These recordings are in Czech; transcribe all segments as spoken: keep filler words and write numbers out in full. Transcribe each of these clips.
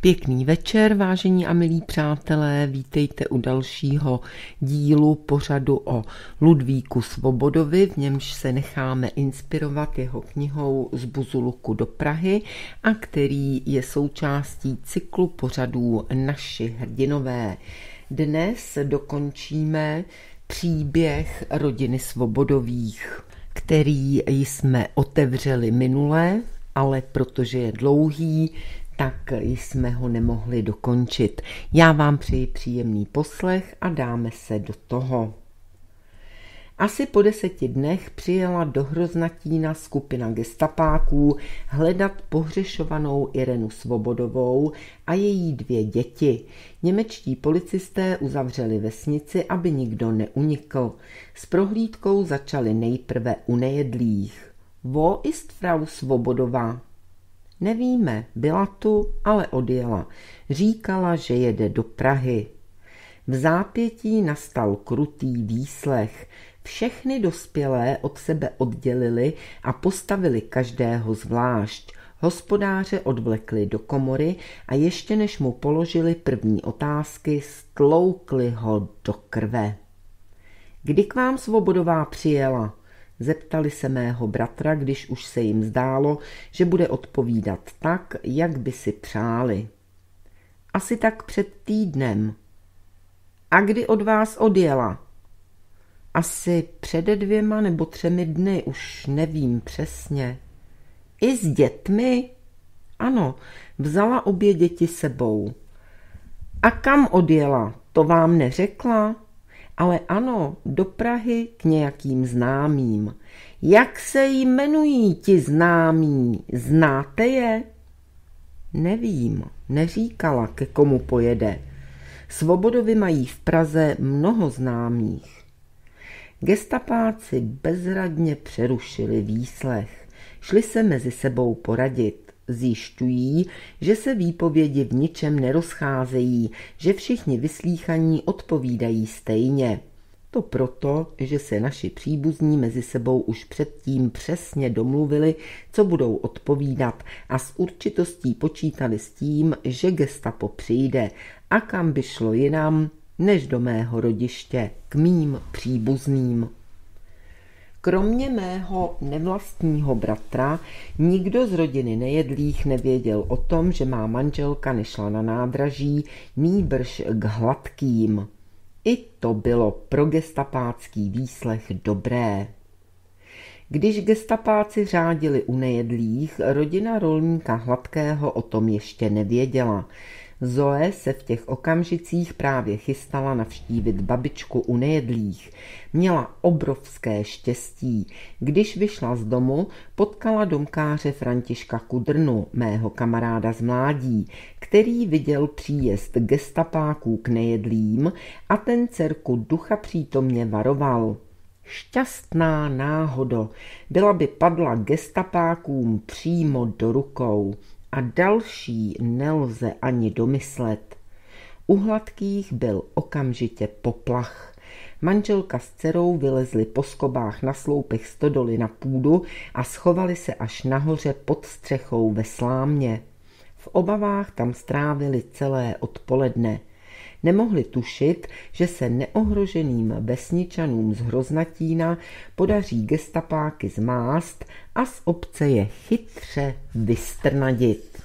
Pěkný večer, vážení a milí přátelé, vítejte u dalšího dílu pořadu o Ludvíku Svobodovi, v němž se necháme inspirovat jeho knihou Z Buzuluku do Prahy a který je součástí cyklu pořadů Naši hrdinové. Dnes dokončíme příběh rodiny Svobodových, který jsme otevřeli minule, ale protože je dlouhý, tak jsme ho nemohli dokončit. Já vám přeji příjemný poslech a dáme se do toho. Asi po deseti dnech přijela do Hroznatína skupina gestapáků hledat pohřešovanou Irenu Svobodovou a její dvě děti. Němečtí policisté uzavřeli vesnici, aby nikdo neunikl. S prohlídkou začali nejprve u nejedlých. Wo ist Frau Svobodová? Nevíme, byla tu, ale odjela. Říkala, že jede do Prahy. V zápětí nastal krutý výslech. Všechny dospělé od sebe oddělili a postavili každého zvlášť. Hospodáře odvlekli do komory a ještě než mu položili první otázky, stloukli ho do krve. Kdy k vám Svobodová přijela? Zeptali se mého bratra, když už se jim zdálo, že bude odpovídat tak, jak by si přáli. Asi tak před týdnem. A kdy od vás odjela? Asi před dvěma nebo třemi dny, už nevím přesně. I s dětmi? Ano, vzala obě děti sebou. A kam odjela? To vám neřekla? Ale ano, do Prahy k nějakým známým. Jak se jmenují ti známí? Znáte je? Nevím, neříkala, ke komu pojede. Svobodovi mají v Praze mnoho známých. Gestapáci bezradně přerušili výslech. Šli se mezi sebou poradit. Zjišťují, že se výpovědi v ničem nerozcházejí, že všichni vyslíchaní odpovídají stejně. To proto, že se naši příbuzní mezi sebou už předtím přesně domluvili, co budou odpovídat a s určitostí počítali s tím, že gestapo přijde a kam by šlo jinam, než do mého rodiště, k mým příbuzným. Kromě mého nevlastního bratra nikdo z rodiny Nejedlých nevěděl o tom, že má manželka nešla na nádraží, nýbrž k Hladkým. I to bylo pro gestapácký výslech dobré. Když gestapáci řádili u Nejedlých, rodina rolníka Hladkého o tom ještě nevěděla. Zoe se v těch okamžicích právě chystala navštívit babičku u Nejedlých. Měla obrovské štěstí. Když vyšla z domu, potkala domkáře Františka Kudrnu, mého kamaráda z mládí, který viděl příjezd gestapáků k Nejedlým a ten dcerku ducha přítomně varoval. Šťastná náhodo, byla by padla gestapákům přímo do rukou. A další nelze ani domyslet. U Hladkých byl okamžitě poplach. Manželka s dcerou vylezli po skobách na sloupech stodoly na půdu a schovali se až nahoře pod střechou ve slámě. V obavách tam strávili celé odpoledne. Nemohli tušit, že se neohroženým vesničanům z Hroznatína podaří gestapáky zmást a z obce je chytře vystrnadit.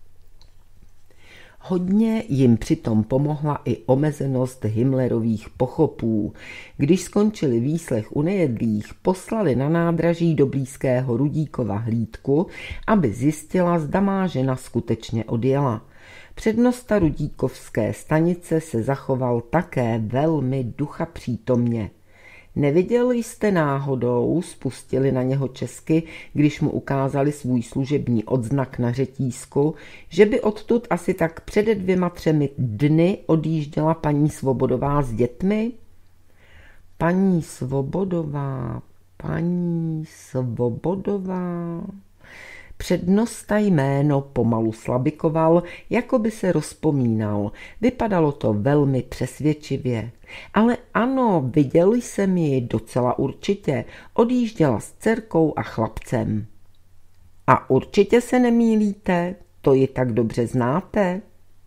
Hodně jim přitom pomohla i omezenost Himmlerových pochopů. Když skončili výslech u Nejedlých, poslali na nádraží do blízkého Rudíkova hlídku, aby zjistila, zda má žena skutečně odjela. Přednosta Rudíkovské stanice se zachoval také velmi ducha přítomně. Neviděli jste náhodou, spustili na něho česky, když mu ukázali svůj služební odznak na řetízku, že by odtud asi tak před dvěma třemi dny odjížděla paní Svobodová s dětmi? Paní Svobodová, paní Svobodová... Přednosta jméno pomalu slabikoval, jako by se rozpomínal. Vypadalo to velmi přesvědčivě. Ale ano, viděl jsem ji docela určitě. Odjížděla s dcerkou a chlapcem. A určitě se nemýlíte? To ji tak dobře znáte?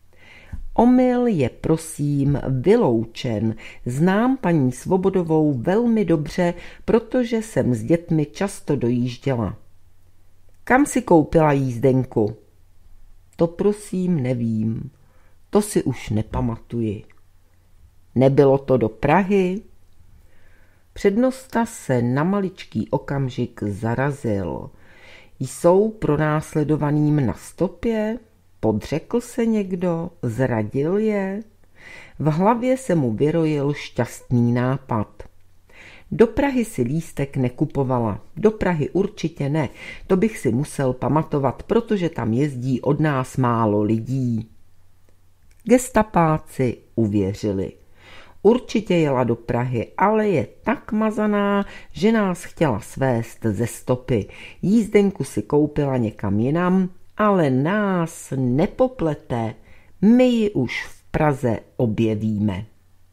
Omyl je prosím vyloučen. Znám paní Svobodovou velmi dobře, protože jsem s dětmi často dojížděla. Kam si koupila jízdenku? To prosím nevím. To si už nepamatuji. Nebylo to do Prahy? Přednosta se na maličký okamžik zarazil. Jsou pronásledovaným na stopě? Podřekl se někdo? Zradil je? V hlavě se mu vyrojil šťastný nápad. Do Prahy si lístek nekupovala. Do Prahy určitě ne. To bych si musel pamatovat, protože tam jezdí od nás málo lidí. Gestapáci uvěřili. Určitě jela do Prahy, ale je tak mazaná, že nás chtěla svést ze stopy. Jízdenku si koupila někam jinam, ale nás nepoplete. My ji už v Praze objevíme.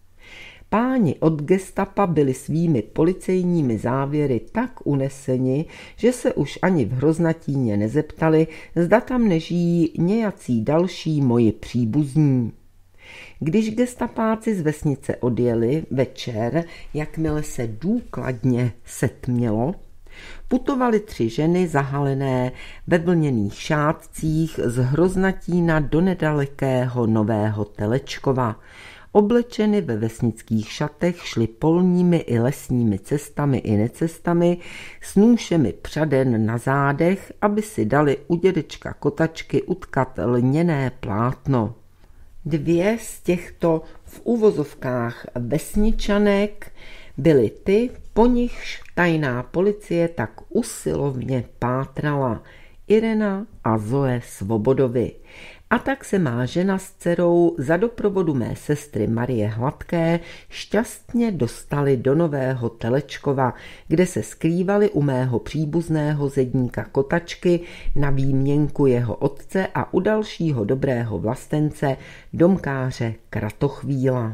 Páni od gestapa byli svými policejními závěry tak uneseni, že se už ani v Hroznatíně nezeptali, zda tam nežijí nějací další moji příbuzní. Když gestapáci z vesnice odjeli večer, jakmile se důkladně setmělo, putovali tři ženy zahalené ve vlněných šátcích z Hroznatína do nedalekého Nového Telečkova. Oblečeny ve vesnických šatech šly polními i lesními cestami i necestami s nůšemi přaden na zádech, aby si dali u dědečka Kotačky utkat lněné plátno. Dvě z těchto v uvozovkách vesničanek byly ty, po nichž tajná policie tak usilovně pátrala, Irena a Zoe Svobodovy. A tak se má žena s dcerou za doprovodu mé sestry Marie Hladké šťastně dostali do Nového Telečkova, kde se skrývali u mého příbuzného zedníka Kotačky na výměnku jeho otce a u dalšího dobrého vlastence, domkáře Kratochvíla.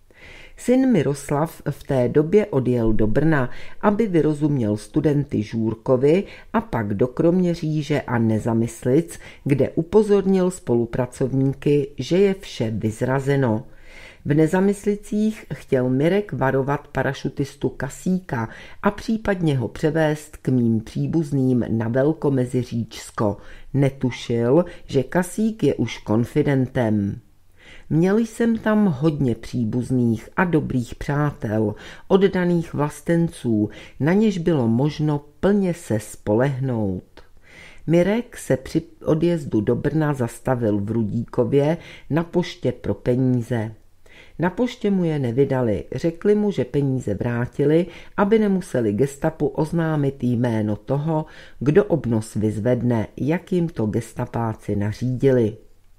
Syn Miroslav v té době odjel do Brna, aby vyrozuměl studenty Žůrkovi a pak do Kroměříže a Nezamyslic, kde upozornil spolupracovníky, že je vše vyzrazeno. V Nezamyslicích chtěl Mirek varovat parašutistu Kasíka a případně ho převést k mým příbuzným na Velkomeziříčsko. Netušil, že Kasík je už konfidentem. Měl jsem tam hodně příbuzných a dobrých přátel, oddaných vlastenců, na něž bylo možno plně se spolehnout. Mirek se při odjezdu do Brna zastavil v Rudíkově na poště pro peníze. Na poště mu je nevydali, řekli mu, že peníze vrátili, aby nemuseli gestapu oznámit jméno toho, kdo obnos vyzvedne, jak jim to gestapáci nařídili.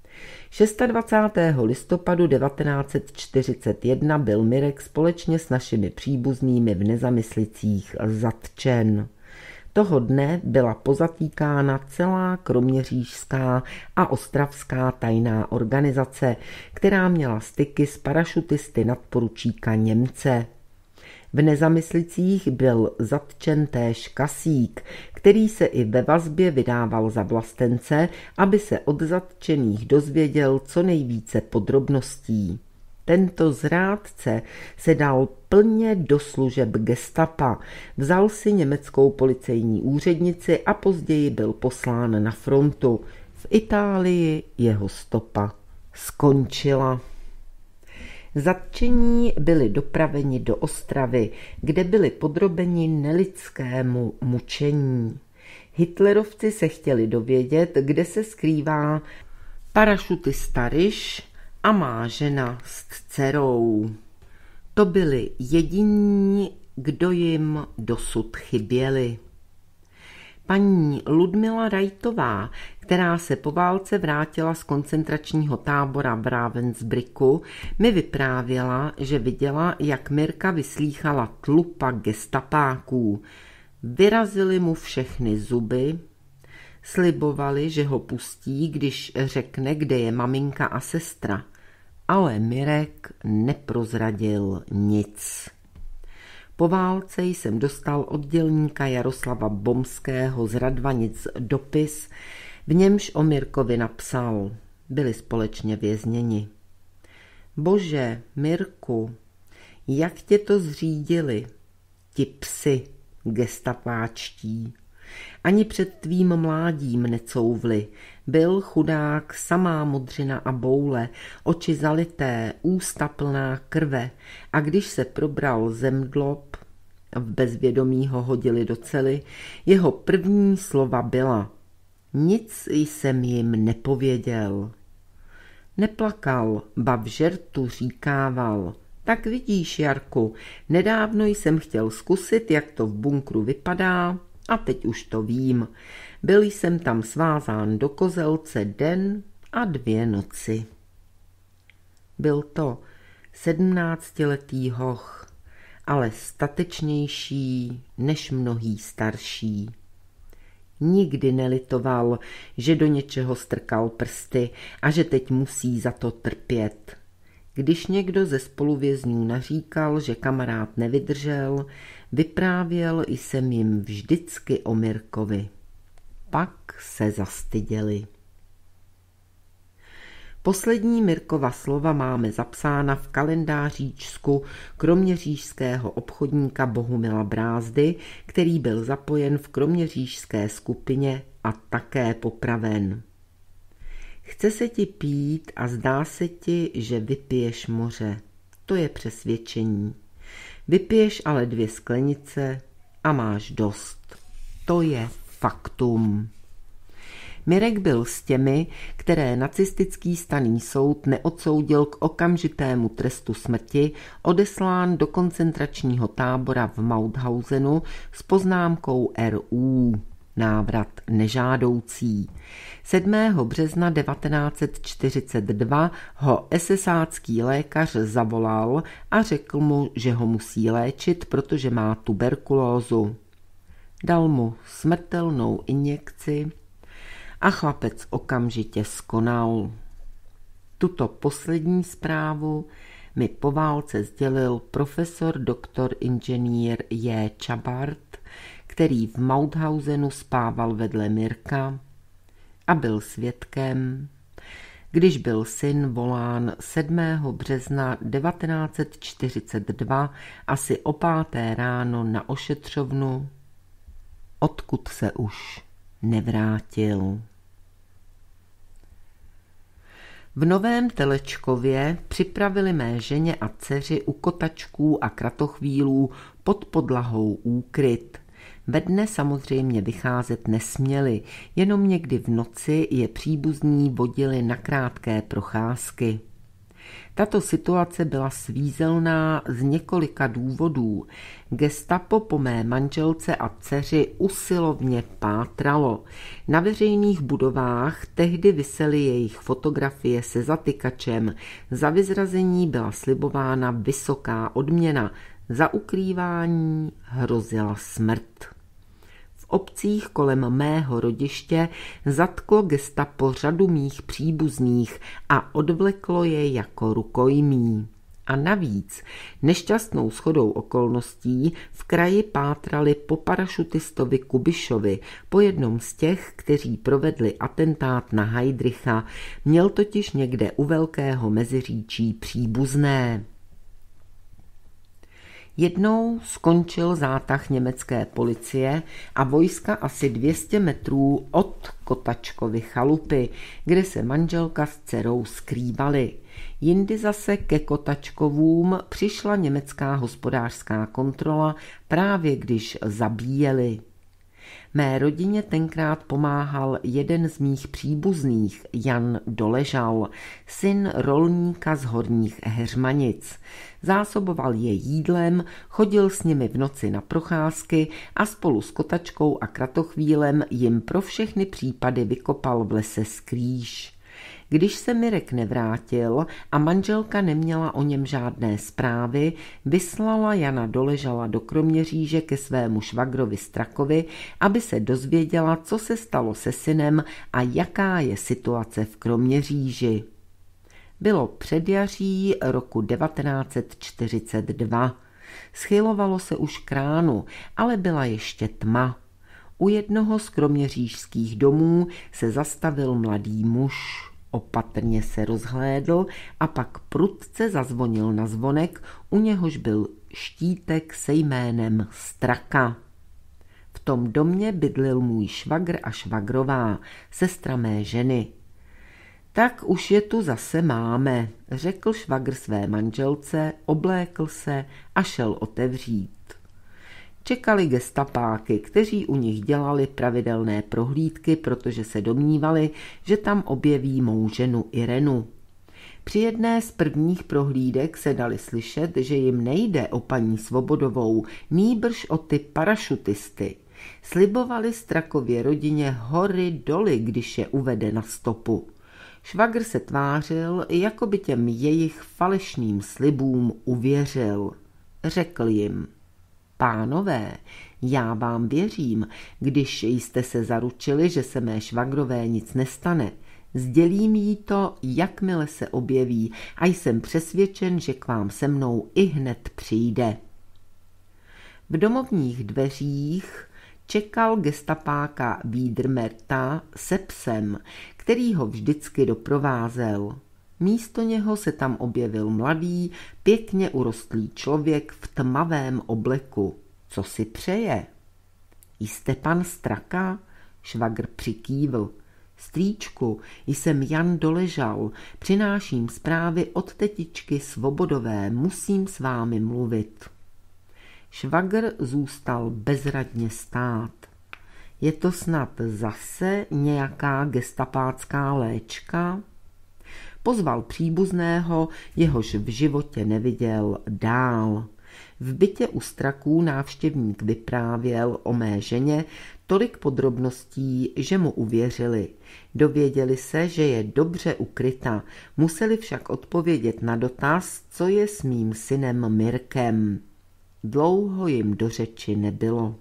dvacátého šestého listopadu devatenáct set čtyřicet jedna byl Mirek společně s našimi příbuznými v Nezamyslicích zatčen. Toho dne byla pozatýkána celá kroměřížská a ostravská tajná organizace, která měla styky s parašutisty nadporučíka Němce. V Nezamyslicích byl zatčen též Kasík, který se i ve vazbě vydával za vlastence, aby se od zatčených dozvěděl co nejvíce podrobností. Tento zrádce se dal plně do služeb gestapa, vzal si německou policejní úřednici a později byl poslán na frontu. V Itálii jeho stopa skončila. Zatčení byli dopraveni do Ostravy, kde byli podrobeni nelidskému mučení. Hitlerovci se chtěli dovědět, kde se skrývá parašutista Ryš a má žena s dcerou. To byli jediní, kdo jim dosud chyběli. Paní Ludmila Rajtová, která se po válce vrátila z koncentračního tábora v Ravensbrücku, mi vyprávěla, že viděla, jak Mirka vyslýchala tlupa gestapáků. Vyrazili mu všechny zuby, slibovali, že ho pustí, když řekne, kde je maminka a sestra. Ale Mirek neprozradil nic. Po válce jsem dostal od dělníka Jaroslava Bomského z Radvanic dopis, v němž o Mirkovi napsal. Byli společně vězněni. Bože, Mirku, jak tě to zřídili, ti psi gestapáčtí. Ani před tvým mládím necouvli. Byl chudák samá modřina a boule, oči zalité, ústa plná krve, a když se probral zemdlob, v bezvědomí ho hodili do cely, jeho první slova byla: nic jsem jim nepověděl. Neplakal, ba v žertu říkával: tak vidíš, Jarku, nedávno jsem chtěl zkusit, jak to v bunkru vypadá, a teď už to vím. Byl jsem tam svázán do kozelce den a dvě noci. Byl to sedmnáctiletý hoch, ale statečnější než mnohý starší. Nikdy nelitoval, že do něčeho strkal prsty a že teď musí za to trpět. Když někdo ze spoluvězňů naříkal, že kamarád nevydržel, vyprávěl jsem jim vždycky o Mirkovi. Pak se zastyděli. Poslední Mirkova slova máme zapsána v kalendáříčku kroměřížského obchodníka Bohumila Brázdy, který byl zapojen v kroměřížské skupině a také popraven. Chce se ti pít a zdá se ti, že vypiješ moře. To je přesvědčení. Vypiješ ale dvě sklenice a máš dost. To je faktum. Mirek byl s těmi, které nacistický stanný soud neodsoudil k okamžitému trestu smrti, odeslán do koncentračního tábora v Mauthausenu s poznámkou R U. Návrat nežádoucí. sedmého března devatenáct set čtyřicet dva ho esesácký lékař zavolal a řekl mu, že ho musí léčit, protože má tuberkulózu. Dal mu smrtelnou injekci a chlapec okamžitě skonal. Tuto poslední zprávu mi po válce sdělil profesor doktor inženýr J. Čabart, který v Mauthausenu spával vedle Mirka a byl svědkem, když byl syn volán sedmého března devatenáct set čtyřicet dva asi o páté ráno na ošetřovnu, odkud se už nevrátil. V Novém Telečkově připravili mé ženě a dceři u kotačků a kratochvílů pod podlahou úkryt. Ve dne samozřejmě vycházet nesměli, jenom někdy v noci je příbuzní vodili na krátké procházky. Tato situace byla svízelná z několika důvodů. Gestapo po mé manželce a dceři usilovně pátralo. Na veřejných budovách tehdy visely jejich fotografie se zatykačem. Za vyzrazení byla slibována vysoká odměna, za ukrývání hrozila smrt. V obcích kolem mého rodiště zatklo gestapo řadu mých příbuzných a odvleklo je jako rukojmí. A navíc nešťastnou shodou okolností v kraji pátrali po parašutistovi Kubišovi, po jednom z těch, kteří provedli atentát na Heydricha. Měl totiž někde u Velkého Meziříčí příbuzné. Jednou skončil zátah německé policie a vojska asi dvě stě metrů od Kotačkovy chalupy, kde se manželka s dcerou skrývaly. Jindy zase ke Kotačkovům přišla německá hospodářská kontrola právě když zabíjeli. Mé rodině tenkrát pomáhal jeden z mých příbuzných, Jan Doležal, syn rolníka z Horních Heřmanic. Zásoboval je jídlem, chodil s nimi v noci na procházky a spolu s Kotačkou a Kratochvílem jim pro všechny případy vykopal v lese skrýž. Když se Mirek nevrátil a manželka neměla o něm žádné zprávy, vyslala Jana Doležala do Kroměříže ke svému švagrovi Strakovi, aby se dozvěděla, co se stalo se synem a jaká je situace v Kroměříži. Bylo předjaří roku devatenáct set čtyřicet dva. Schylovalo se už k ránu, ale byla ještě tma. U jednoho z kroměřížských domů se zastavil mladý muž. Opatrně se rozhlédl a pak prudce zazvonil na zvonek, u něhož byl štítek se jménem Straka. V tom domě bydlil můj švagr a švagrová, sestra mé ženy. Tak už je tu zase máme, řekl švagr své manželce, oblékl se a šel otevřít. Čekali gestapáky, kteří u nich dělali pravidelné prohlídky, protože se domnívali, že tam objeví mou ženu Irenu. Při jedné z prvních prohlídek se dali slyšet, že jim nejde o paní Svobodovou, nýbrž o ty parašutisty. Slibovali Strakově rodině hory doly, když je uvede na stopu. Švagr se tvářil, jako by těm jejich falešným slibům uvěřil. Řekl jim: Pánové, já vám věřím, když jste se zaručili, že se mé švagrové nic nestane. Sdělím jí to, jakmile se objeví, a jsem přesvědčen, že k vám se mnou i hned přijde. V domovních dveřích čekal gestapáka Vídrmerta se psem, který ho vždycky doprovázel. Místo něho se tam objevil mladý, pěkně urostlý člověk v tmavém obleku. Co si přeje? Jste pan Straka? Švagr přikývl. Strýčku, jsem Jan Doležal, přináším zprávy od tetičky Svobodové, musím s vámi mluvit. Švagr zůstal bezradně stát. Je to snad zase nějaká gestapácká léčka? Pozval příbuzného, jehož v životě neviděl, dál. V bytě u Straků návštěvník vyprávěl o mé ženě tolik podrobností, že mu uvěřili. Dověděli se, že je dobře ukryta, museli však odpovědět na dotaz, co je s mým synem Mirkem. Dlouho jim do řeči nebylo.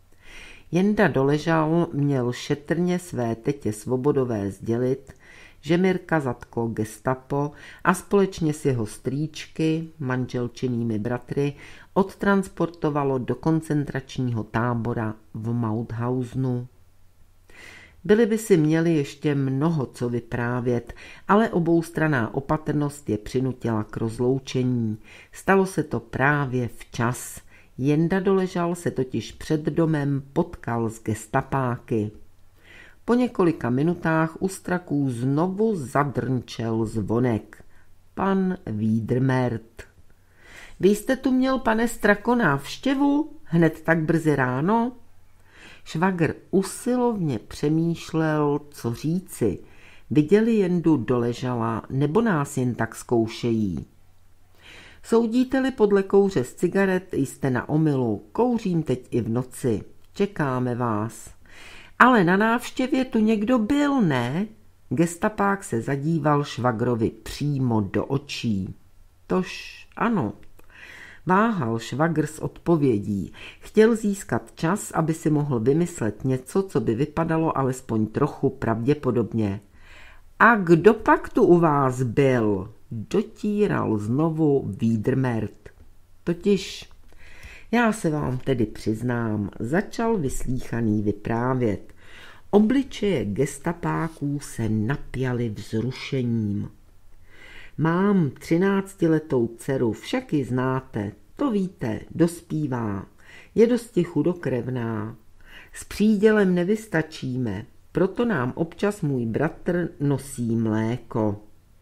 Jenda Doležal měl šetrně své tetě Svobodové sdělit, že Mirka zatklo gestapo a společně s jeho strýčky, manželčinými bratry, odtransportovalo do koncentračního tábora v Mauthausenu. Byli by si měli ještě mnoho co vyprávět, ale oboustranná opatrnost je přinutila k rozloučení. Stalo se to právě včas. Jenda Doležal se totiž před domem potkal s gestapáky. Po několika minutách u Straků znovu zadrnčel zvonek. Pan Vídrmert. Vy jste tu měl, pane Strako, návštěvu? Hned tak brzy ráno? Švagr usilovně přemýšlel, co říci. Viděli Jendu Doležala, nebo nás jen tak zkoušejí? Soudíte-li podle kouře z cigaret, jste na omylu. Kouřím teď i v noci. Čekáme vás. Ale na návštěvě tu někdo byl, ne? Gestapák se zadíval švagrovi přímo do očí. Tož ano. Váhal švagr s odpovědí. Chtěl získat čas, aby si mohl vymyslet něco, co by vypadalo alespoň trochu pravděpodobně. A kdo pak tu u vás byl? Dotíral znovu Vídrmert. Totiž, já se vám tedy přiznám, začal vyslíchaný vyprávět. Obličeje gestapáků se napjaly vzrušením. Mám třináctiletou dceru, však ji znáte, to víte, dospívá, je dosti chudokrevná. S přídělem nevystačíme, proto nám občas můj bratr nosí mléko.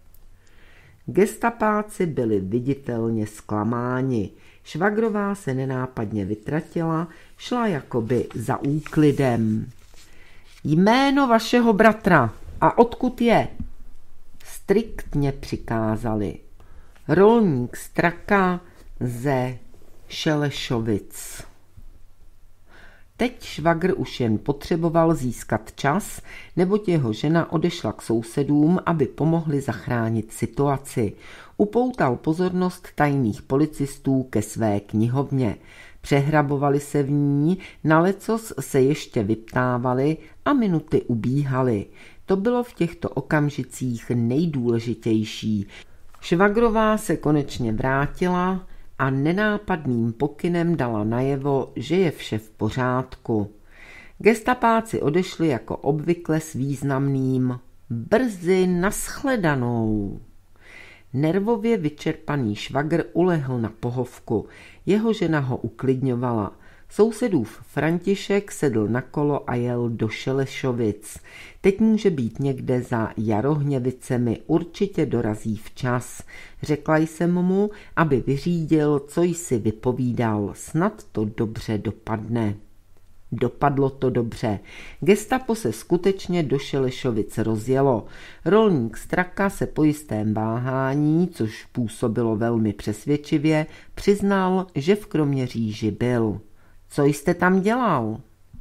Gestapáci byli viditelně zklamáni. Švagrová se nenápadně vytratila, šla jakoby za úklidem. Jméno vašeho bratra a odkud je? Striktně přikázali. Rolník Straka ze Šelešovic. Teď švagr už jen potřeboval získat čas, neboť jeho žena odešla k sousedům, aby pomohli zachránit situaci. Upoutal pozornost tajných policistů ke své knihovně. Přehrabovali se v ní, nalecos se ještě vyptávali a minuty ubíhaly. To bylo v těchto okamžicích nejdůležitější. Švagrová se konečně vrátila a nenápadným pokynem dala najevo, že je vše v pořádku. Gestapáci odešli jako obvykle s významným Brzy nashledanou. Nervově vyčerpaný švagr ulehl na pohovku. Jeho žena ho uklidňovala. Sousedův František sedl na kolo a jel do Šelešovic. Teď může být někde za Jarohněvicemi, určitě dorazí včas. Řekla jsem mu, aby vyřídil, co jsi vypovídal, snad to dobře dopadne. Dopadlo to dobře. Gestapo se skutečně do Šelešovic rozjelo. Rolník Straka se po jistém váhání, což působilo velmi přesvědčivě, přiznal, že v Kroměříži byl. Co jste tam dělal?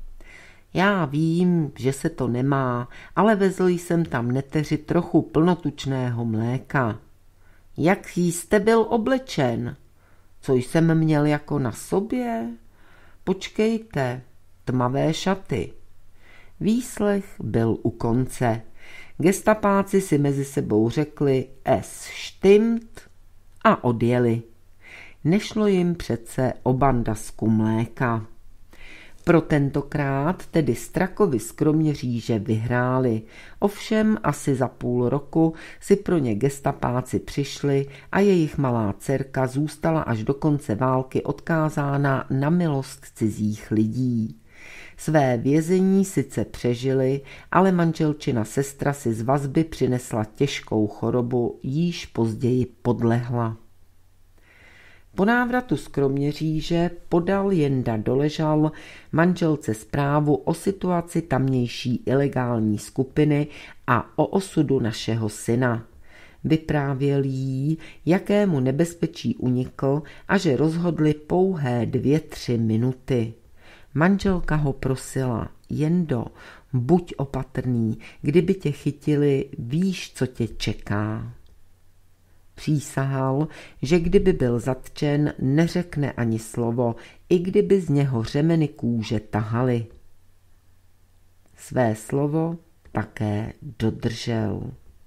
Já vím, že se to nemá, ale vezl jsem tam neteři trochu plnotučného mléka. Jak jste byl oblečen? Co jsem měl jako na sobě? Počkejte, tmavé šaty. Výslech byl u konce. Gestapáci si mezi sebou řekli es stimmt a odjeli. Nešlo jim přece o bandasku mléka. Pro tentokrát tedy Strakovi z Kroměříže vyhráli, ovšem asi za půl roku si pro ně gestapáci přišli a jejich malá dcerka zůstala až do konce války odkázána na milost cizích lidí. Své vězení sice přežili, ale manželčina sestra si z vazby přinesla těžkou chorobu, jíž později podlehla. Po návratu z Kroměříže podal Jenda Doležal manželce zprávu o situaci tamnější ilegální skupiny a o osudu našeho syna. Vyprávěl jí, jakému nebezpečí unikl a že rozhodli pouhé dvě, tři minuty. Manželka ho prosila, Jendo, buď opatrný, kdyby tě chytili, víš, co tě čeká. Přísahal, že kdyby byl zatčen, neřekne ani slovo, i kdyby z něho řemeny kůže tahaly. Své slovo také dodržel.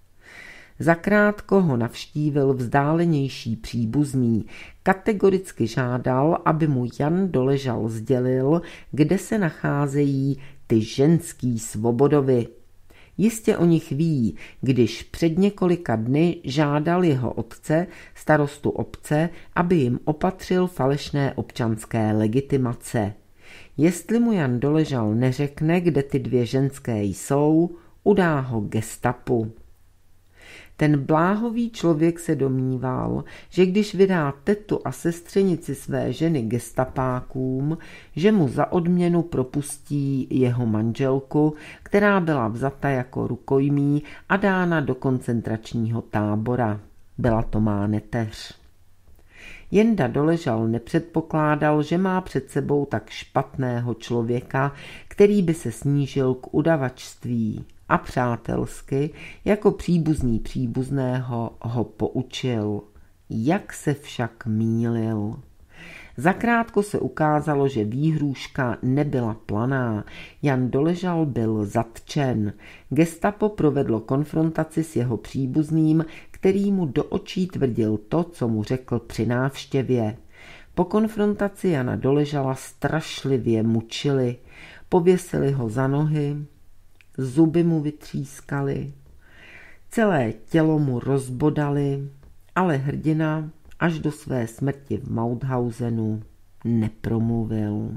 Zakrátko ho navštívil vzdálenější příbuzný, kategoricky žádal, aby mu Jan Doležal sdělil, kde se nacházejí ty ženský Svobodovi. Jistě o nich ví, když před několika dny žádal jeho otce, starostu obce, aby jim opatřil falešné občanské legitimace. Jestli mu Jan Doležal neřekne, kde ty dvě ženské jsou, udá ho gestapu. Ten bláhový člověk se domníval, že když vydá tetu a sestřenici své ženy gestapákům, že mu za odměnu propustí jeho manželku, která byla vzata jako rukojmí a dána do koncentračního tábora. Byla to má neteř. Jenda Doležal nepředpokládal, že má před sebou tak špatného člověka, který by se snížil k udavačství, a přátelsky, jako příbuzný příbuzného, ho poučil. Jak se však mýlil. Zakrátko se ukázalo, že výhrůžka nebyla planá. Jan Doležal byl zatčen. Gestapo provedlo konfrontaci s jeho příbuzným, který mu do očí tvrdil to, co mu řekl při návštěvě. Po konfrontaci Jana Doležala strašlivě mučili. Pověsili ho za nohy, zuby mu vytřískali, celé tělo mu rozbodali, ale hrdina až do své smrti v Mauthausenu nepromluvil.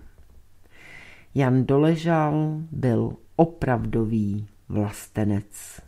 Jan Doležal byl opravdový vlastenec.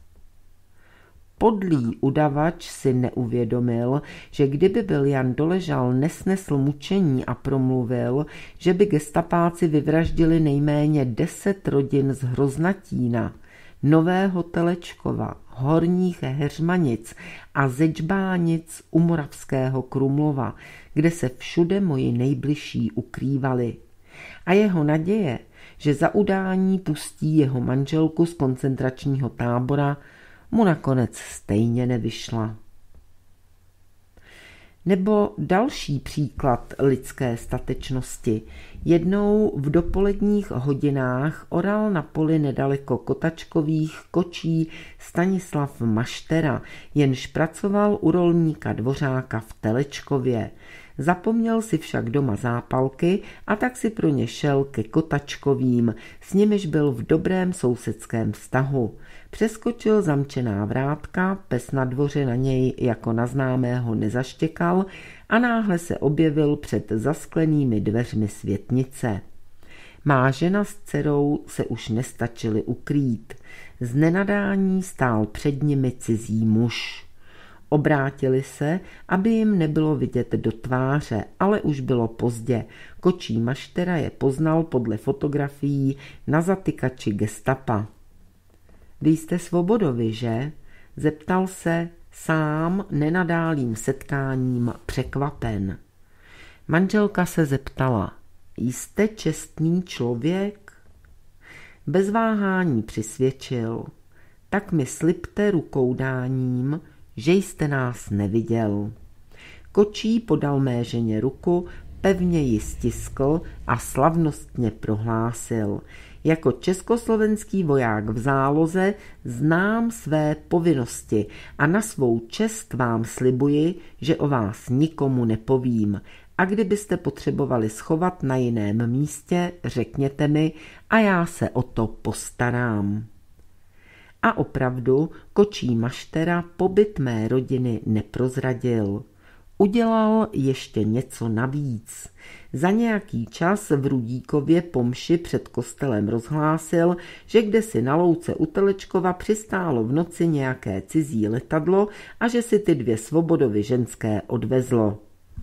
Podlý udavač si neuvědomil, že kdyby byl Jan Doležal nesnesl mučení a promluvil, že by gestapáci vyvraždili nejméně deset rodin z Hroznatína, Nového Telečkova, Horních Heřmanic a Zečbánic u Moravského Krumlova, kde se všude moji nejbližší ukrývali. A jeho naděje, že za udání pustí jeho manželku z koncentračního tábora, mu nakonec stejně nevyšla. Nebo další příklad lidské statečnosti. Jednou v dopoledních hodinách oral na poli nedaleko Kotačkových kočí Stanislav Maštera, jenž pracoval u rolníka Dvořáka v Telečkově. Zapomněl si však doma zápalky a tak si pro ně šel ke Kotačkovým, s nimiž byl v dobrém sousedském vztahu. Přeskočil zamčená vrátka, pes na dvoře na něj jako na známého nezaštěkal a náhle se objevil před zasklenými dveřmi světnice. Má žena s dcerou se už nestačili ukrýt. Z nenadání stál před nimi cizí muž. Obrátili se, aby jim nebylo vidět do tváře, ale už bylo pozdě. Kočí maštera je poznal podle fotografií na zatykači gestapa. Vy jste Svobodovi, že? Zeptal se sám nenadálým setkáním překvapen. Manželka se zeptala, jste čestný člověk? Bez váhání přisvědčil, tak mi slibte rukoudáním, že jste nás neviděl. Kočí podal mé ženě ruku, pevně ji stiskl a slavnostně prohlásil. Jako československý voják v záloze znám své povinnosti a na svou čest vám slibuji, že o vás nikomu nepovím. A kdybyste potřebovali schovat na jiném místě, řekněte mi a já se o to postarám. A opravdu kočí maštera pobyt mé rodiny neprozradil. Udělal ještě něco navíc. Za nějaký čas v Rudíkově po mši před kostelem rozhlásil, že kdesi na louce u Telečkova přistálo v noci nějaké cizí letadlo a že si ty dvě Svobodovy ženské odvezlo.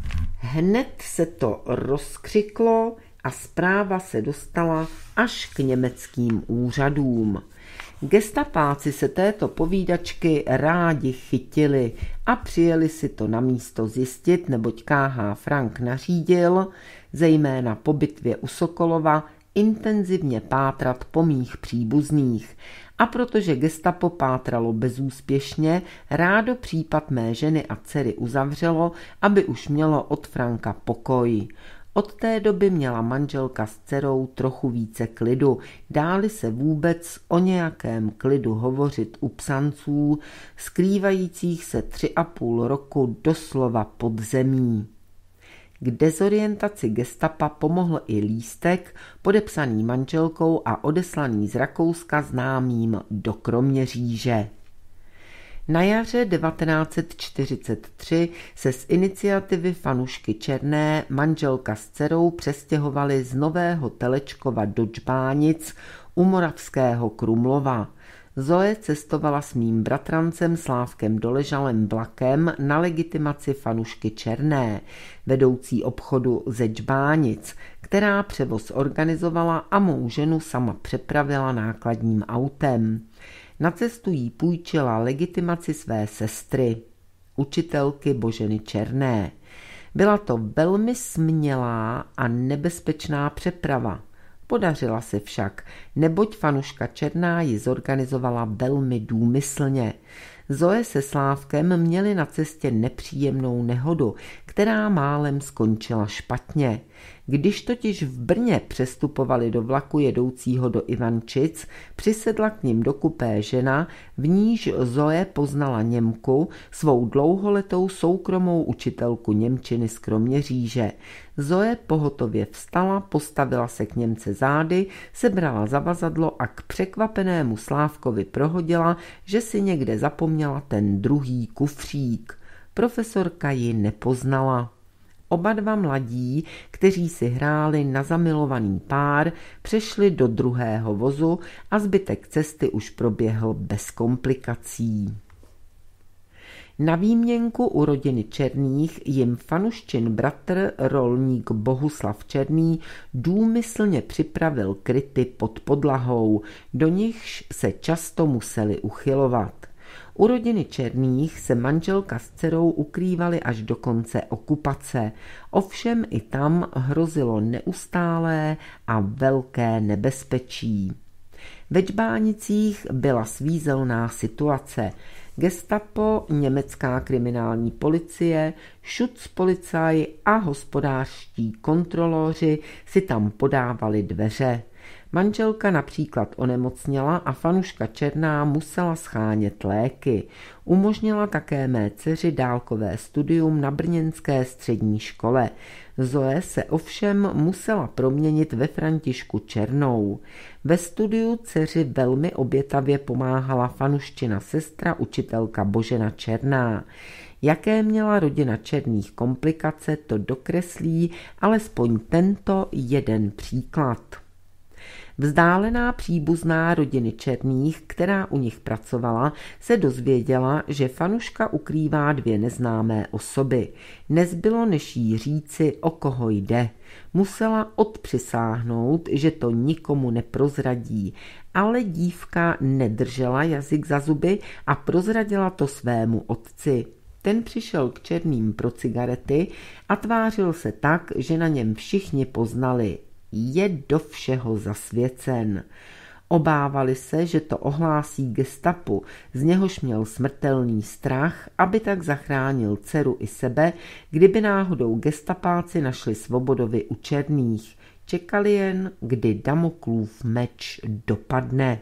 Hned se to rozkřiklo a zpráva se dostala až k německým úřadům. Gestapáci se této povídačky rádi chytili a přijeli si to na místo zjistit, neboť K H Frank nařídil, zejména po bitvě u Sokolova, intenzivně pátrat po mých příbuzných. A protože gestapo pátralo bezúspěšně, rádo případ mé ženy a dcery uzavřelo, aby už mělo od Franka pokoj. Od té doby měla manželka s dcerou trochu více klidu. Dáli se vůbec o nějakém klidu hovořit u psanců, skrývajících se tři a půl roku doslova pod zemí. K dezorientaci gestapa pomohl i lístek, podepsaný manželkou a odeslaný z Rakouska známým do Kroměříže. Na jaře devatenáct set čtyřicet tři se z iniciativy Fanušky Černé manželka s dcerou přestěhovali z Nového Telečkova do Džbánic u Moravského Krumlova. Zoe cestovala s mým bratrancem Slávkem Doležalem vlakem na legitimaci Fanušky Černé, vedoucí obchodu ze Džbánic, která převoz organizovala a mou ženu sama přepravila nákladním autem. Na cestu jí půjčila legitimaci své sestry, učitelky Boženy Černé. Byla to velmi smělá a nebezpečná přeprava. Podařila se však, neboť Fanuška Černá ji zorganizovala velmi důmyslně. Zoe se Slávkem měli na cestě nepříjemnou nehodu, která málem skončila špatně. Když totiž v Brně přestupovali do vlaku jedoucího do Ivančic, přisedla k nim do kupé žena, v níž Zoe poznala Němku, svou dlouholetou soukromou učitelku němčiny z Kroměříže. Zoe pohotově vstala, postavila se k Němce zády, sebrala zavazadlo a k překvapenému Slávkovi prohodila, že si někde zapomněla ten druhý kufřík. Profesorka ji nepoznala. Oba dva mladí, kteří si hráli na zamilovaný pár, přešli do druhého vozu a zbytek cesty už proběhl bez komplikací. Na výměnku u rodiny Černých jim Fanuščin bratr, rolník Bohuslav Černý, důmyslně připravil kryty pod podlahou, do nichž se často museli uchylovat. U rodiny Černých se manželka s dcerou ukrývali až do konce okupace, ovšem i tam hrozilo neustálé a velké nebezpečí. Ve Džbánicích byla svízelná situace. Gestapo, německá kriminální policie, Schutzpolizei a hospodářští kontroloři si tam podávali dveře. Manželka například onemocněla a Fanuška Černá musela schánět léky. Umožnila také mé dceři dálkové studium na brněnské střední škole. Zoe se ovšem musela proměnit ve Františku Černou. Ve studiu dceři velmi obětavě pomáhala Fanuščina sestra učitelka Božena Černá. Jaké měla rodina Černých komplikace, to dokreslí alespoň tento jeden příklad. Vzdálená příbuzná rodiny Černých, která u nich pracovala, se dozvěděla, že Fanuška ukrývá dvě neznámé osoby. Nezbylo než jí říci, o koho jde. Musela odpřisáhnout, že to nikomu neprozradí, ale dívka nedržela jazyk za zuby a prozradila to svému otci. Ten přišel k Černým pro cigarety a tvářil se tak, že na něm všichni poznali. Je do všeho zasvěcen. Obávali se, že to ohlásí gestapu, z něhož měl smrtelný strach, aby tak zachránil dceru i sebe, kdyby náhodou gestapáci našli Svobodovi u Černých. Čekali jen, kdy Damoklův meč dopadne.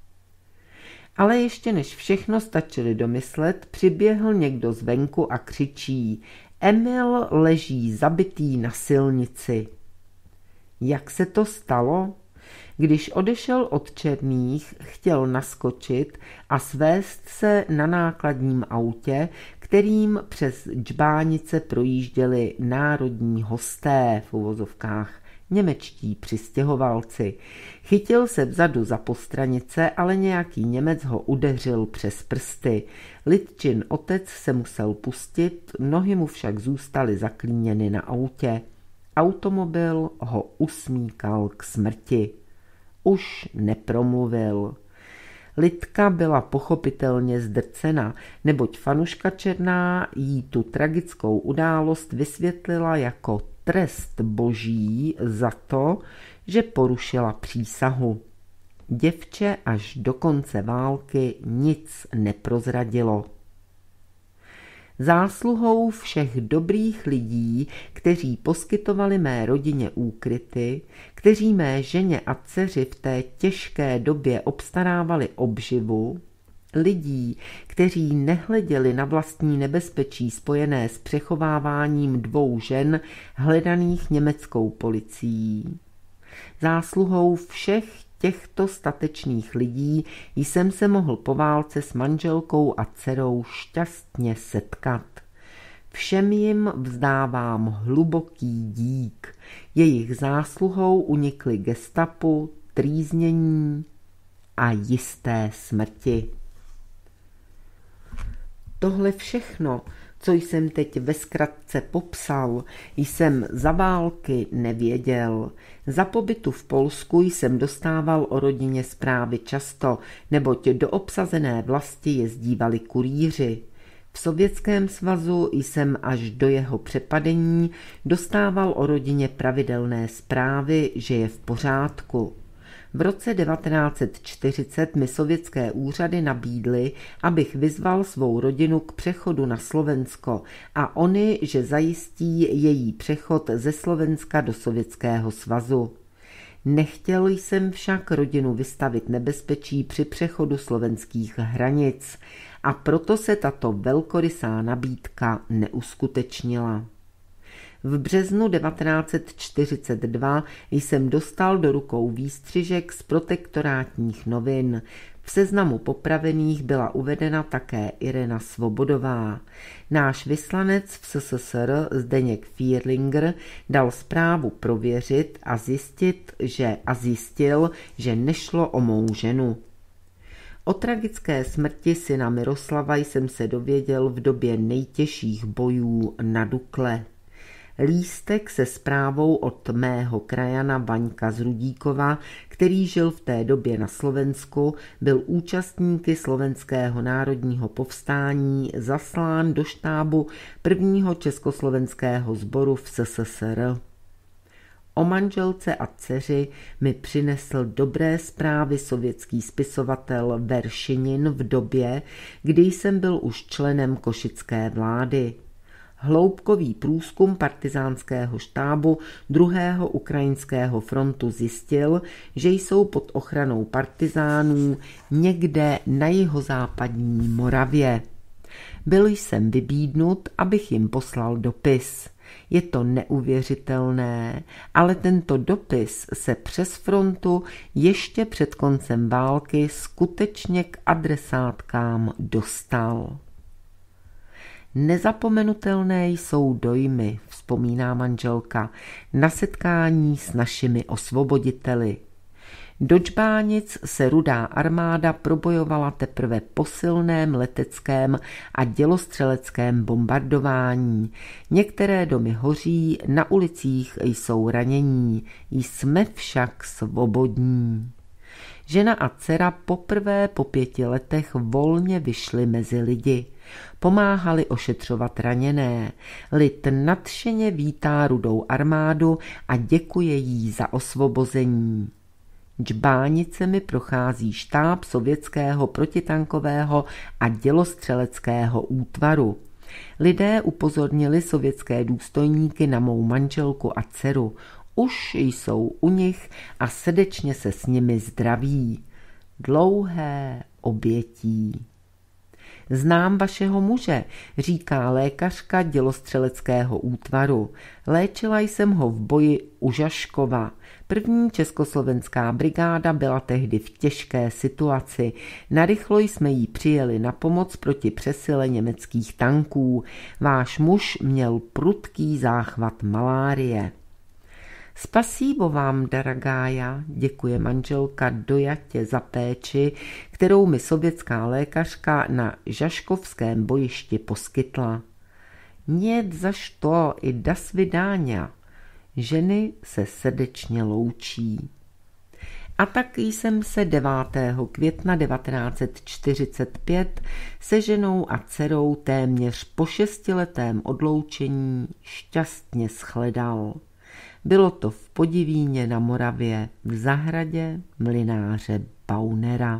Ale ještě než všechno stačili domyslet, přiběhl někdo zvenku a křičí: Emil leží zabitý na silnici. Jak se to stalo? Když odešel od Černých, chtěl naskočit a svést se na nákladním autě, kterým přes Džbánice projížděli národní hosté v uvozovkách, němečtí přistěhovalci. Chytil se vzadu za postranice, ale nějaký Němec ho udeřil přes prsty. Lidčin otec se musel pustit, nohy mu však zůstaly zaklíněny na autě. Automobil ho usmíkal k smrti. Už nepromluvil. Lidka byla pochopitelně zdrcena, neboť Fanuška Černá jí tu tragickou událost vysvětlila jako trest boží za to, že porušila přísahu. Děvče až do konce války nic neprozradilo. Zásluhou všech dobrých lidí, kteří poskytovali mé rodině úkryty, kteří mé ženě a dceři v té těžké době obstarávali obživu, lidí, kteří nehleděli na vlastní nebezpečí spojené s přechováváním dvou žen hledaných německou policií. Zásluhou všech těchto statečných lidí jsem se mohl po válce s manželkou a dcerou šťastně setkat. Všem jim vzdávám hluboký dík. Jejich zásluhou unikly gestapu, trýznění a jisté smrti. Tohle všechno, co jsem teď ve zkratce popsal, jsem za války nevěděl. Za pobytu v Polsku jsem dostával o rodině zprávy často, neboť do obsazené vlasti jezdívali kurýři. V Sovětském svazu jsem až do jeho přepadení dostával o rodině pravidelné zprávy, že je v pořádku. V roce devatenáct set čtyřicet mi sovětské úřady nabídly, abych vyzval svou rodinu k přechodu na Slovensko a oni, že zajistí její přechod ze Slovenska do Sovětského svazu. Nechtěl jsem však rodinu vystavit nebezpečí při přechodu slovenských hranic a proto se tato velkorysá nabídka neuskutečnila. V březnu devatenáct set čtyřicet dva jsem dostal do rukou výstřižek z protektorátních novin. V seznamu popravených byla uvedena také Irena Svobodová. Náš vyslanec v S S S R Zdeněk Fierlinger dal zprávu prověřit a zjistit, že a zjistil, že nešlo o mou ženu. O tragické smrti syna Miroslava jsem se dověděl v době nejtěžších bojů na Dukle. Lístek se zprávou od mého krajana Vaňka z Rudíkova, který žil v té době na Slovensku, byl účastníky slovenského národního povstání zaslán do štábu prvního československého sboru v S S S R. O manželce a dceři mi přinesl dobré zprávy sovětský spisovatel Veršinin v době, kdy jsem byl už členem košické vlády. Hloubkový průzkum partyzánského štábu druhého ukrajinského frontu zjistil, že jsou pod ochranou partyzánů někde na jihozápadní Moravě. Byl jsem vybídnut, abych jim poslal dopis. Je to neuvěřitelné, ale tento dopis se přes frontu ještě před koncem války skutečně k adresátkám dostal. Nezapomenutelné jsou dojmy, vzpomíná manželka, na setkání s našimi osvoboditeli. Do Džbánic se Rudá armáda probojovala teprve po silném leteckém a dělostřeleckém bombardování. Některé domy hoří, na ulicích jsou ranění, jsme však svobodní. Žena a dcera poprvé po pěti letech volně vyšly mezi lidi. Pomáhali ošetřovat raněné. Lid nadšeně vítá Rudou armádu a děkuje jí za osvobození. Džbánicemi prochází štáb sovětského protitankového a dělostřeleckého útvaru. Lidé upozornili sovětské důstojníky na mou manželku a dceru. Už jsou u nich a srdečně se s nimi zdraví. Dlouhé obětí. Znám vašeho muže, říká lékařka dělostřeleckého útvaru. Léčila jsem ho v boji u Žaškova. První československá brigáda byla tehdy v těžké situaci. Narychlo jsme jí přijeli na pomoc proti přesile německých tanků. Váš muž měl prudký záchvat malárie. Spasíbo vám, daragája, děkuje manželka dojatě za péči, kterou mi sovětská lékařka na žaškovském bojišti poskytla. Niet za što i da svidáňa. Ženy se srdečně loučí. A tak jsem se devátého května devatenáct set čtyřicet pět se ženou a dcerou téměř po šestiletém odloučení šťastně shledal. Bylo to v Podivíně na Moravě v zahradě mlynáře Baunera.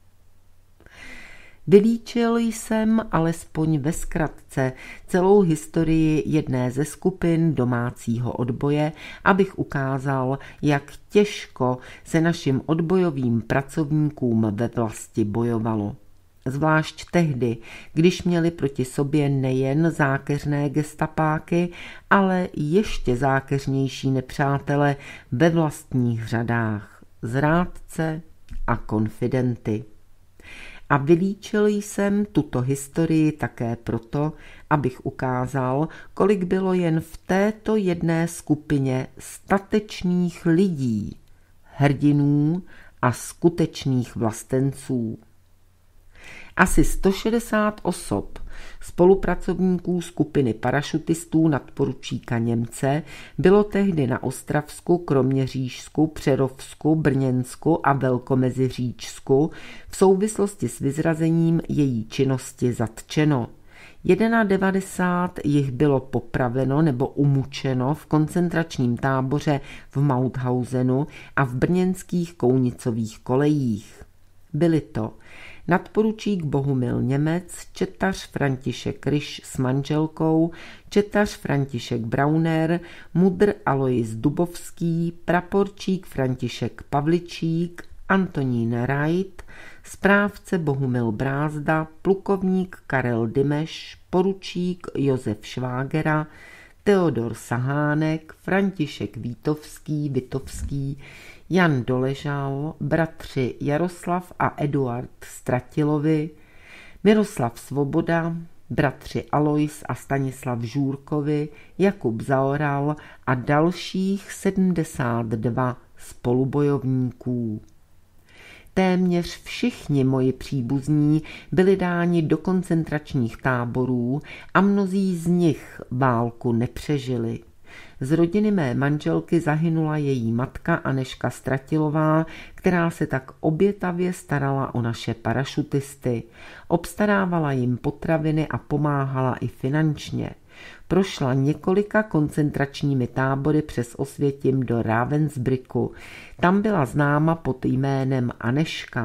Vylíčil jsem alespoň ve zkratce celou historii jedné ze skupin domácího odboje, abych ukázal, jak těžko se našim odbojovým pracovníkům ve vlasti bojovalo. Zvlášť tehdy, když měli proti sobě nejen zákeřné gestapáky, ale ještě zákeřnější nepřátele ve vlastních řadách, zrádce a konfidenty. A vylíčil jsem tuto historii také proto, abych ukázal, kolik bylo jen v této jedné skupině statečných lidí, hrdinů a skutečných vlastenců. Asi sto šedesát osob, spolupracovníků skupiny parašutistů nadporučíka Němce, bylo tehdy na Ostravsku, Kroměřížsku, Přerovsku, Brněnsku a Velkomeziříčsku v souvislosti s vyzrazením její činnosti zatčeno. devadesát jedna jich bylo popraveno nebo umučeno v koncentračním táboře v Mauthausenu a v brněnských Kounicových kolejích. Byli to nadporučík Bohumil Němec, četař František Ryš s manželkou, četař František Brauner, mudr Alois Dubovský, praporčík František Pavličík, Antonín Rajt, správce Bohumil Brázda, plukovník Karel Dimeš, poručík Josef Švágera, Teodor Sahánek, František Vítovský, Vitovský, Jan Doležal, bratři Jaroslav a Eduard Stratilovi, Miroslav Svoboda, bratři Alois a Stanislav Žůrkovi, Jakub Zaoral a dalších sedmdesát dva spolubojovníků. Téměř všichni moji příbuzní byli dáni do koncentračních táborů a mnozí z nich válku nepřežili. Z rodiny mé manželky zahynula její matka Anežka Stratilová, která se tak obětavě starala o naše parašutisty. Obstarávala jim potraviny a pomáhala i finančně. Prošla několika koncentračními tábory přes Osvětim do Ravensbrücku. Tam byla známa pod jménem Anežka.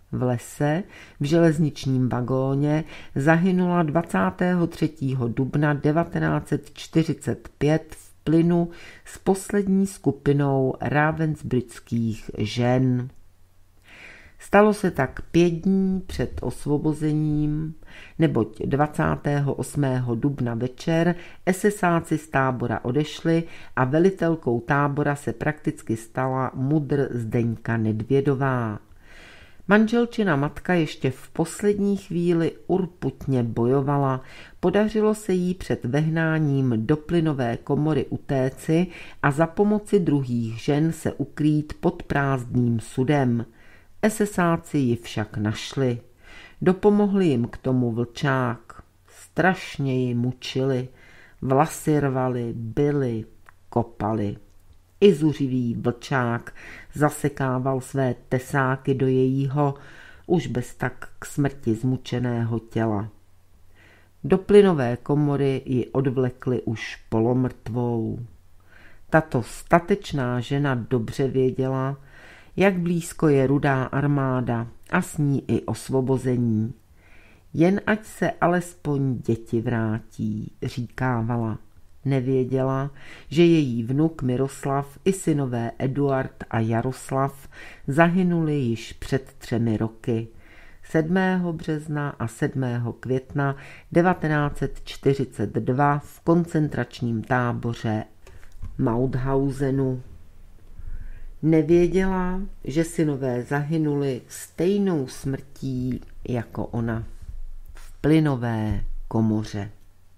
V lese v železničním vagóně zahynula dvacátého třetího dubna devatenáct set čtyřicet pět v plynu s poslední skupinou ravensbrückských žen. Stalo se tak pět dní před osvobozením, neboť dvacátého osmého dubna večer esesáci z tábora odešli a velitelkou tábora se prakticky stala mudr Zdeňka Nedvědová. Manželčina matka ještě v poslední chvíli urputně bojovala, podařilo se jí před vehnáním do plynové komory utéci a za pomoci druhých žen se ukrýt pod prázdným sudem. Esesáci ji však našli. Dopomohli jim k tomu vlčák. Strašně ji mučili, vlasy rvali, byli, kopali. I zuřivý vlčák zasekával své tesáky do jejího už bez tak k smrti zmučeného těla. Do plynové komory ji odvlekli už polomrtvou. Tato statečná žena dobře věděla, jak blízko je Rudá armáda a s ní i osvobození. Jen ať se alespoň děti vrátí, říkávala. Nevěděla, že její vnuk Miroslav i synové Eduard a Jaroslav zahynuli již před třemi roky, sedmého března a sedmého května devatenáct set čtyřicet dva v koncentračním táboře Mauthausenu. Nevěděla, že synové zahynuli stejnou smrtí jako ona v plynové komoře.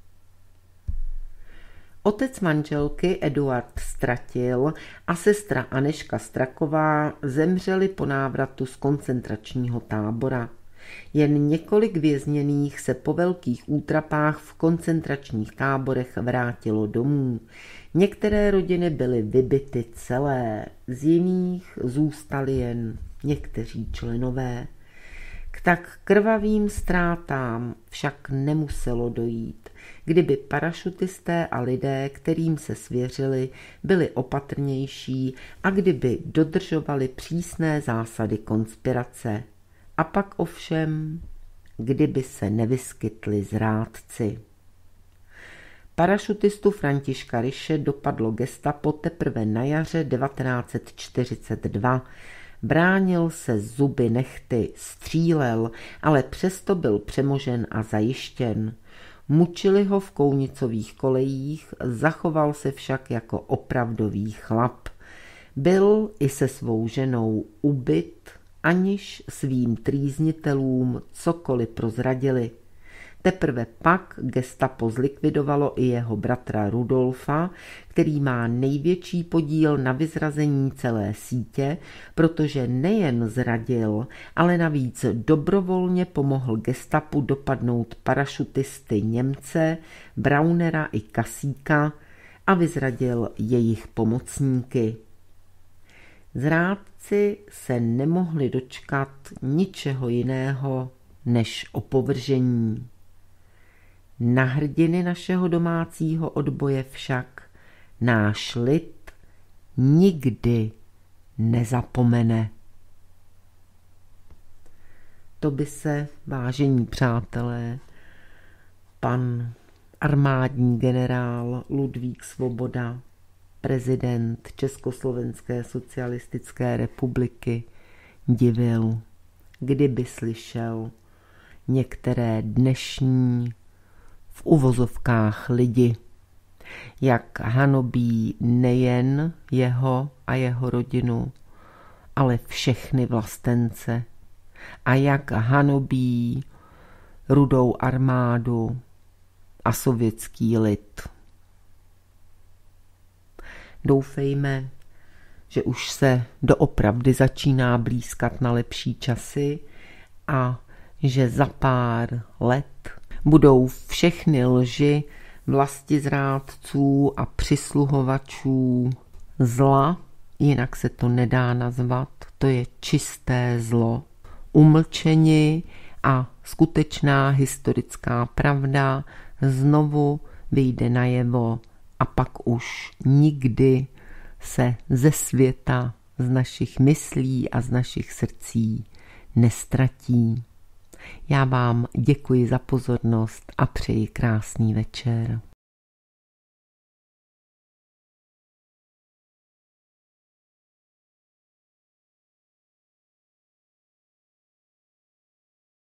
Otec manželky Eduard Stratil a sestra Anežka Straková zemřeli po návratu z koncentračního tábora. Jen několik vězněných se po velkých útrapách v koncentračních táborech vrátilo domů. Některé rodiny byly vybity celé, z jiných zůstali jen někteří členové. K tak krvavým ztrátám však nemuselo dojít, kdyby parašutisté a lidé, kterým se svěřili, byli opatrnější a kdyby dodržovali přísné zásady konspirace. A pak ovšem, kdyby se nevyskytli zrádci. Parašutistu Františka Ryše dopadlo gestapo teprve na jaře devatenáct set čtyřicet dva. Bránil se zuby nehty, střílel, ale přesto byl přemožen a zajištěn. Mučili ho v Kounicových kolejích, zachoval se však jako opravdový chlap. Byl i se svou ženou ubyt, aniž svým trýznitelům cokoliv prozradili. Teprve pak gestapo zlikvidovalo i jeho bratra Rudolfa, který má největší podíl na vyzrazení celé sítě, protože nejen zradil, ale navíc dobrovolně pomohl gestapu dopadnout parašutisty Němce, Braunera i Kasíka a vyzradil jejich pomocníky. Zrádci se nemohli dočkat ničeho jiného než opovržení. Na hrdiny našeho domácího odboje však náš lid nikdy nezapomene. To by se, vážení přátelé, pan armádní generál Ludvík Svoboda, prezident Československé socialistické republiky, divil, kdyby slyšel některé dnešní v uvozovkách lidi, jak hanobí nejen jeho a jeho rodinu, ale všechny vlastence a jak hanobí Rudou armádu a sovětský lid. Doufejme, že už se doopravdy začíná blýskat na lepší časy a že za pár let budou všechny lži vlastizrádců a přisluhovačů zla, jinak se to nedá nazvat, to je čisté zlo, umlčeni a skutečná historická pravda znovu vyjde najevo a pak už nikdy se ze světa, z našich myslí a z našich srdcí nestratí. Já vám děkuji za pozornost a přeji krásný večer.